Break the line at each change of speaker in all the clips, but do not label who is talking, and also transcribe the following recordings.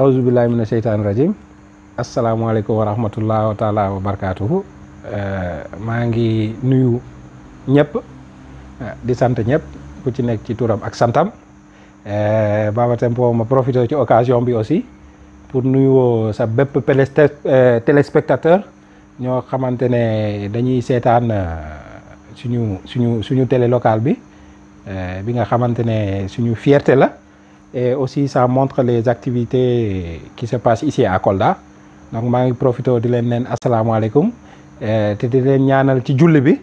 aouzubillahi mina sheytaani rajim asalaamaaleykum wa rahmatullah taala wa barakaatuhu. maa ngi nuyu ñëpp di sant ñëpp ku ci nekk ci turam ak santam. Baba Tempo ma profité ci occasion bi aussi pour nuyu sa bépp téléspectateur ñoo xamante ne dañuy seetaan suñu télé locale bi nga xamante ne suñu fierté la. Et aussi ça montre les activités qui se passent ici à Kolda. Donc maa ngi profité di leen neen asalaamaaleykum te di leen ñaanal ci julli bi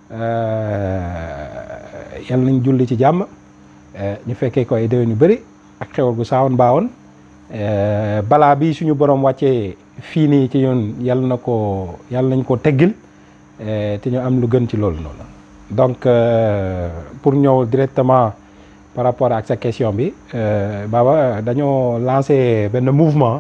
yal nañ julli ci jàmm ñu fekkee ko ay déwén yu bëri ak xewal gu saawoon baawoon balaa bi suñu borom wàccee fii nii ci ñun yal nañ ko teggil te ñu am lu gën ci loolu noonu. Donc pour ñëw directement par rapport ak sa question bi Baba dañoo lancé benn mouvement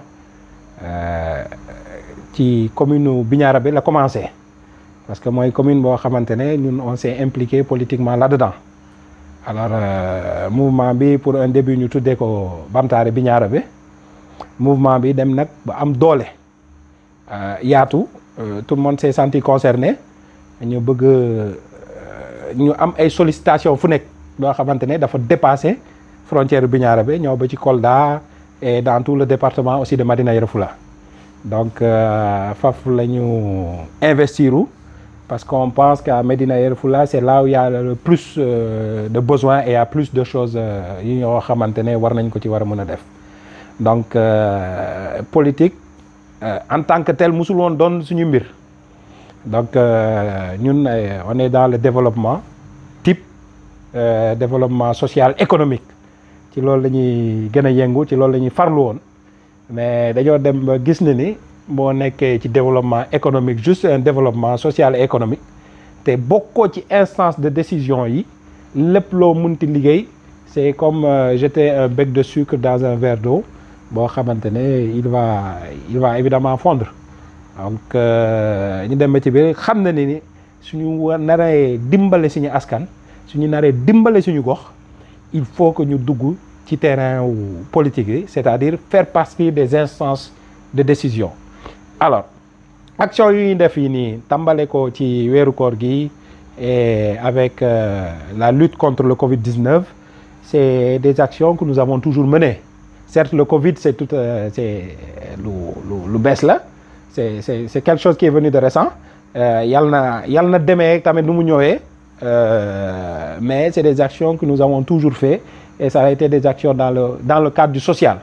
ci commune Bignona bi la commencé parce que mooy commune boo xamante ne ñun on s'est impliqué politiquement là-dedans. Alors mouvement bi pour un début ñu tuddee ko Bamtare Bignona bi mouvement bi dem nag ba am doole yaatu tout le monde s'est senti concerné ñu bëgg ñu am ay sollicitation fu nekk loo xamante ne dafa dépassé frontière Bignona bi ñëw ba ci Kolda et dans tout le département aussi de Médina Yoro Foulah. Donc foofu la ñu investiru parce qu'on pense qu'à Médina Yoro Foulah c'est là où il y a le plus de besoins et il y a plus de choses yi ñoo xamante ne war nañ ko ci war a mën a def. Donc politique en tant que tel musul woon doon suñu mbir donc ñun on est dans le développement développement social économique ci loolu la ñuy gën a yëngu ci loolu la ñuy farlu woon mais dañoo dem ba gis na ni boo nekkee ci développement économique juste un développement social et économique te bokkoo ci instance de décision yi lépp loo munti liggéey c'est comme jeter un bec de sucre dans un verre d'eau boo xamante ne il va évidemment fondre. Donc ñu dem ba ci biir xam na ni suñu naree dimbale suñu askan suñu naree dimbale suñu gox il faut que ñu dugg ci terrain wu politique yi c'est-à-dire faire partie des instances de décision. Alors action yu ñu def yi nii tàmbale ko ci weeru koor gi et avec la lutte contre le Covid-19 c'est des actions que nous avons toujours menées. Certes le Covid c'est c'est lu bees la c'est quelque chose qui est venu de récent yal na demee tamit nu mu ñëwee. Mais c'est des actions que nous avons toujours fait et ça a été des actions dans le cadre du social.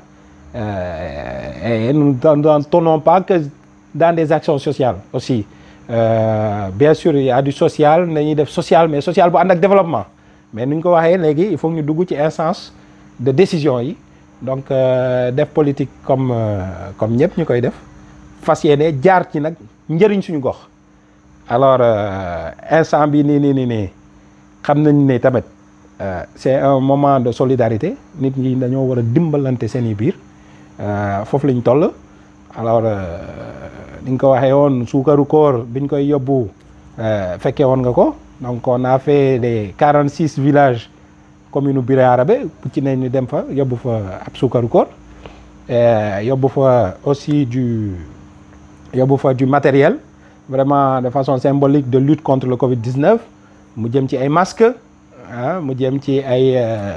Et nous n'en tenons pas que dans des actions sociales aussi. Bien sûr il y a du social nañuy def social mais social bu ànd ak développement mais nu ñu ko waxee léegi il faut ñu dugg ci instance de décision yi donc def politique comme ñëpp ñu koy def fas yéene jaar ci nag njëriñ suñu gox. Alors instant bi nii xam nañ ne tamit c'est un moment de solidarité nit ñi dañoo war a dimbalante seen i biir foofu lañ toll. Alors ni nga ko waxee woon suukaru koor biñ koy yóbbu fekkee woon nga ko donc on a fait les 46 villages commune Bignona bi bu ci ne ñu dem fa yóbbu fa ab suukaru koor yóbbu fa aussi du matériel. Vraiment de façon symbolique de lutte contre le Covid-19 mu jëm ci ay masques mu jëm ci ay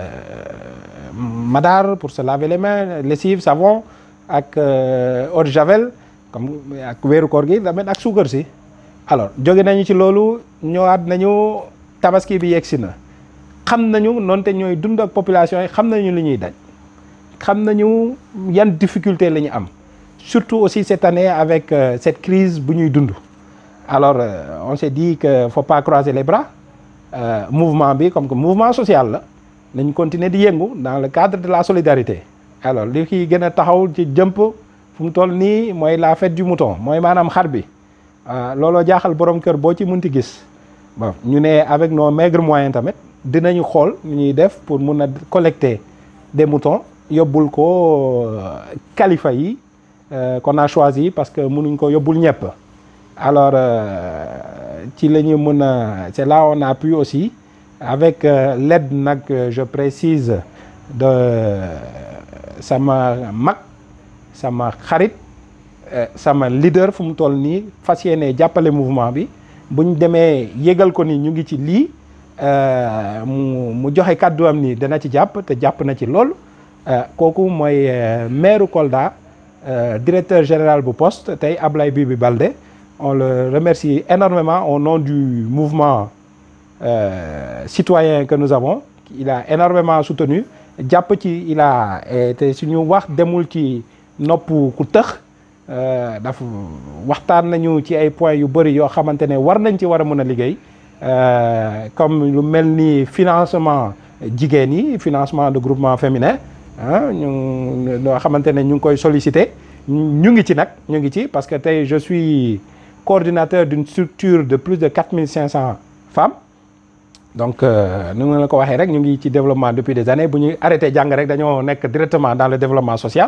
madar pour se laver les mains lessive savon ak eau de javel comme ak weeru koor gi tamit ak suukar si. Alors jóge nañu ci loolu ñëwaat nañu tabaski bi yegsi na xam nañu noonte ñooy dund ak population yi xam nañu li ñuy daj xam nañu yan difficulté la ñu am surtout aussi cette année avec cette crise bu ñuy dund. Alors on s'est dit que faut pas croiser les bras mouvement bi comme que mouvement social la nañ continuer di yëngu dans le cadre de la solidarité. Alors li ki gën a taxaw ci jëmp fu mu toll nii mooy la fête du mouton mooy maanaam xar bi looloo jaaxal borom kër boo ci munti gis bon ñu ne avec nos maigres moyens tamit dinañu xool ñu ñuy def pour mun a collecter des moutons yóbbul ko kalifa yi qu'on a choisi parce que mënuñ ko yóbbul ñëpp. Alors ci la ñu mën a c'est là on a pu aussi avec l'aide nag je précise de sama mag sama xarit sama leader fu mu toll nii fas yéene jàppale mouvement bi buñ demee yégal ko ni ñu ngi ci lii mu joxe kàddu am ni dana ci jàpp te jàpp na ci lool kooku mooy maire Kolda directeur général bu poste tey Ablaye Bibi Baldé on le remercie énormément au nom du mouvement citoyen que nous avons. Il a énormément soutenu jàpp ci il a te suñu wax demul ci nopp ku tëx dafa waxtaan nañu ci ay points yu bëri yoo xamante ne war nañ ci war a mën a liggéey comme lu mel ni financement jigéen yi financement de groupement féminin ñu loo xamante ne ñu ngi koy solliciter ñu ngi ci nag ñu ngi ci parce que tey je suis coordinateur d'une structure de plus de 4500 femmes donc nu nga la ko waxee rek ñu ngi ci développement depuis des années bu ñuy arrêté jàng rek dañoo nekk directement dans le développement social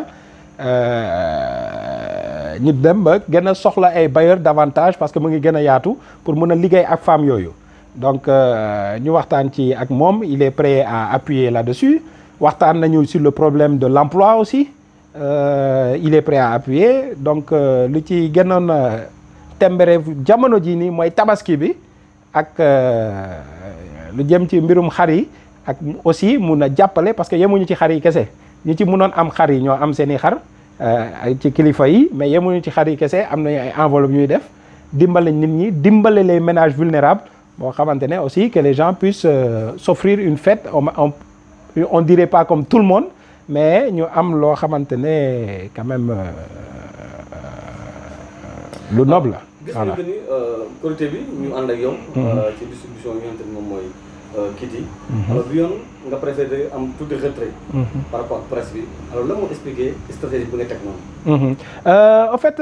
ñu dem ba gën a soxla ay bailleurs davantage parce que mu ngi gën a yaatu pour mën a liggéey ak femmes yooyu donc ñu waxtaan ci ak moom il est prêt à appuyer là-dessus waxtaan nañu sur le problème de l'emploi aussi il est prêt à appuyer donc lu ci gënoon tembere jamono ji nii mooy tabaski bi ak lu jëm ci mbirum xar yi ak aussi mun a jàppale parce que yemuñu ci xar yi kese ñi ci munoon am xar yi ñoo am seen i xar ci kilifa yi mais yemuñu ci xar yi kese am nañu ay enveloppe ñuy def dimbale nit ñi dimbale les ménages vulnérables boo xamante ne aussi que les gens puissent s'offrir une fête on dirait pas comme tout le monde mais ñu am loo xamante ne quand même lu noble la.
voilà gis nañu que ni Korité bi ñu ànd ak yow. ci distribution yi nga xamante ni moom mooy kit yi. alors bi yoon nga préféré am tuuti retrait. par rapport ak presse bi alors lan moo expliquer stratégie bu nga teg noonu.
en fait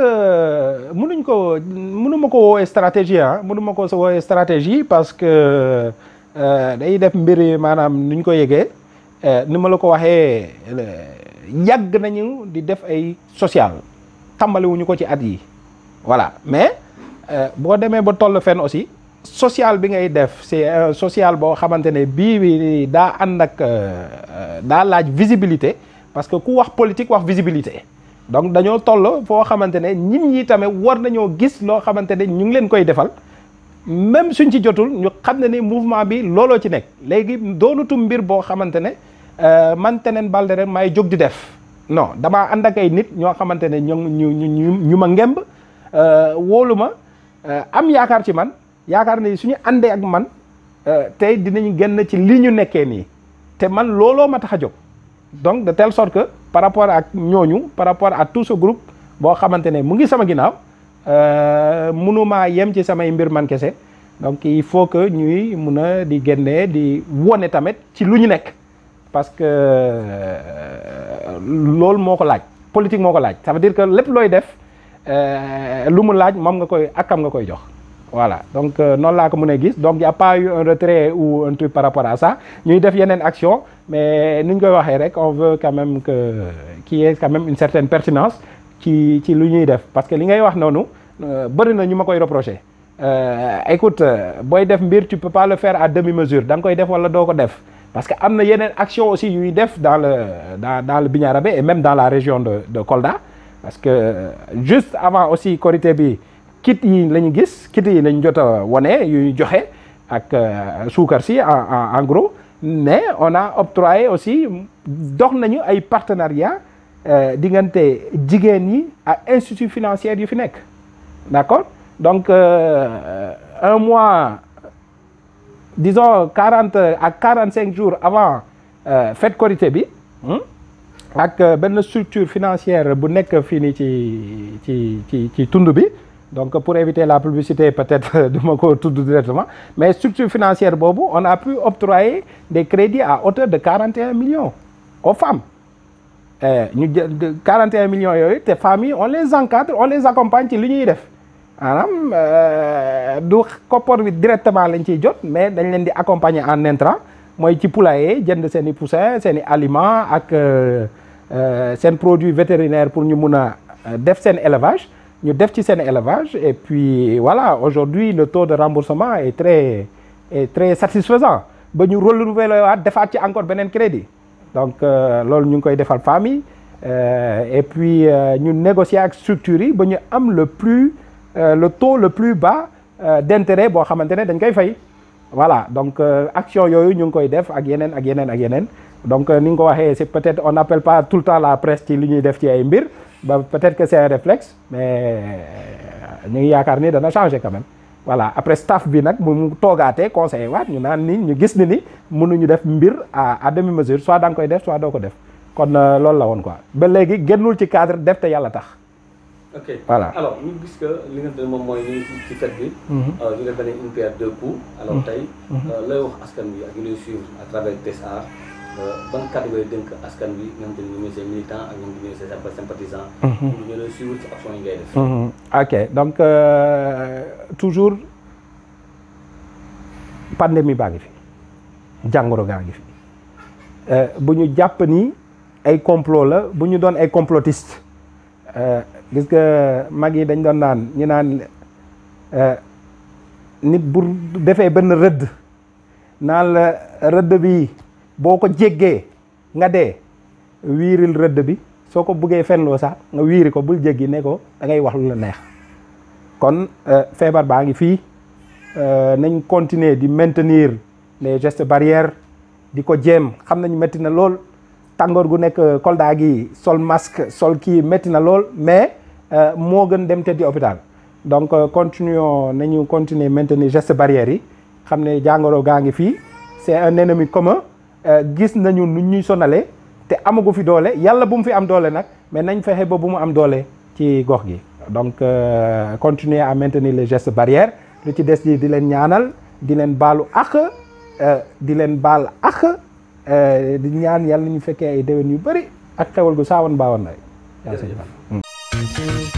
mënuma ko woowee stratégie mënuma ko woowee stratégie parce que day def mbir yi maanaam ni ñu ko yëgee ni ma la ko waxee yàgg nañu di def ay social tàmbaliwuñu ko ci at yi voilà mais boo demee ba toll fenn aussi social bi ngay def c'est un social boo xamante ne bii daa ànd ak daa laaj visibilité parce que ku wax politique wax visibilité donc dañoo toll foo xamante ne nit ñi tamit war nañoo gis loo xamante ne ñu ngi leen koy defal même suñ ci jotul ñu xam ne ni mouvement bi looloo ci nekk léegi doonutum mbir boo xamante ne man Teneen Balde rek may jóg di def non damaa ànd ak ay nit ñoo xamante ne ñu ma ngemb wóolu ma am yaakaar ci man yaakaar ne suñu àndee ak man tey dinañu génn ci li ñu nekkee nii te man looloo ma tax a jóg donc de telle sorte que par rapport ak ñooñu par rapport à tout ce groupe boo xamante ne mu ngi sama ginnaaw mënumaa yem ci samay mbir man kese donc il faut que ñuy mun a di génnee di wone tamit ci lu ñu nekk parce que loolu moo ko laaj politique moo ko laaj ça veut dire que lépp looy def lu mu laaj moom nga koy akam nga koy jox voilà donc noonu laa ko mën a gis donc y a pas eu un retrait ou un truc par rapport à ça ñuy def yeneen action mais ni ñu koy waxee rek on veut quand même que qu'il y ait quand même une certaine pertinence ci lu ñuy def parce que li ngay wax noonu bëri na ñu ma koy reprocher écoute booy def mbir tu peux pas le faire à demi-mesure da nga koy def wala doo ko def parce que am na yeneen action aussi yuy def dans le Bignarabé et même dans la région de Kolda parce que juste avant aussi Korité bi kit yi la ñu gis kit yi lañ jot a wane yuy joxe ak suukar si en gros mais on a octroyé aussi dox nañu ay partenariat diggante jigéen yi ak institut financier yu fi nekk d'accord donc un mois disons 40 à 45 jours avant fête Korité bi ak benn structure financière bu nekk fii nii ci tund bi donc pour éviter la publicité peut-être du ma ko tudd directement mais structure financière boobu on a pu octroyer des crédits à hauteur de 41 millions aux femmes ñu 41 millions yooyu te femmes yi on les encadre on les accompagne ci li ñuy def maanaam du koppar bi directement lañ ciy jot mais dañ leen di accompagner en intrant mooy ci poulailler jënd seen i poussin seen i aliments ak seen produit vétérinaire pour ñu mun a def seen élevage ñu def ci seen élevage et puis voilà aujourd'hui le taux de remboursement est très satisfaisant ba ñu renouveler waat defaat ci encore beneen crédit donc loolu ñu ngi koy defal famille et puis ñu négocier ak structures yi ba ñu am le taux le plus bas d'intérêt boo xamante ne dañ koy fay. Voilà donc action yooyu ñu ngi koy def ak yeneen donc ni nga ko waxee c'est peut-être on n'appelle pas tout le temps la presse ci li ñuy def ci ay mbir ba peut-être que c'est un réflexe mais ñu ngi yaakaar ni dana changer quand même. Voilà après staff bi nag mu toogaatee conseiller waat ñu naan ni ñu gis ni mënuñu def mbir à demi-mesure soit da nga koy def soit doo ko def kon loolu la woon quoi ba léegi génnul ci cadre def te yàlla tax.
ok
voilà
alors ñu gis que li nga xam ne moom mooy ñu ngi ci fête bi. ñu def benn une pierre deux coups. alors tey looy wax askan bi ak ñu lay suivre à travers TSA ban kàddu ngay dénk askan bi nga xam ne ñu ngi say militants ak ñoom ñu ngi say sympathisants. pour ñu lay suivre ci action yi ngay def.
ok donc toujours pandémie baa ngi fi jàngoro gaa ngi fi bu ñu jàpp ni ay complot la bu ñu doon ay complotiste. gis nga mag yi dañ doon naan ñu naan nit bu defee benn rëdd naan la rëdd bi boo ko jéggee nga dee wiiril rëdd bi soo ko buggee fenloo sax nga wiiri ko bul jéggi ne ko da ngay wax lu la neex kon feebar baa ngi fii nañ continuer di maintenir les gestes barrières di ko jéem xam nañu métti na lool tàngoor gu nekk Kolda gi sol masque sol kii métti na lool mais moo gën dem tëddi hôpital donc nañu continuer maintenir gestes barrières yi xam ne jàngoro gaa ngi fii c'est un ennemi commun gis nañu nu ñuy sonalee te amagu fi doole yàlla bu mu fi am doole nag mais nañ fexe ba bu mu am doole ci gox gi donc continuer à maintenir les gestes barrières lu ci des di leen ñaanal di leen baalu ak di leen baal ak di ñaan yàlla ñu fekkee ay déwén yu bëri ak xewal gu saawan baawan na